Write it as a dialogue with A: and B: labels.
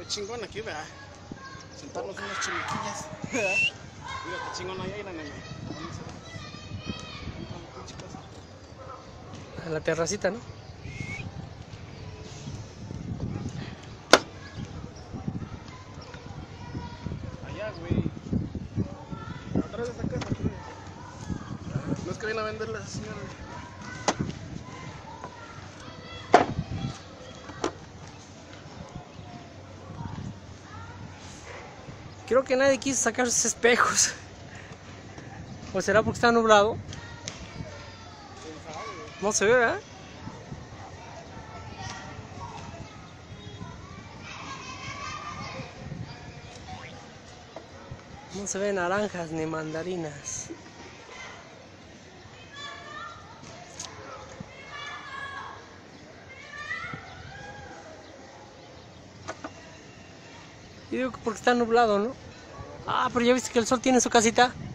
A: ve chingón aquí, vea. Sentarnos unas chimiquillas. Mira qué chingón hay ahí, la nena.
B: A la terracita, ¿no?
A: Allá, güey. Atrás de esa casa, güey. No es que viene a venderla esa señora.
B: Creo que nadie quiso sacar sus espejos. ¿O será porque está nublado? No se ve, ¿verdad? No se ven naranjas ni mandarinas. Yo digo que porque está nublado, ¿no? Ah, pero ya viste que el sol tiene su casita.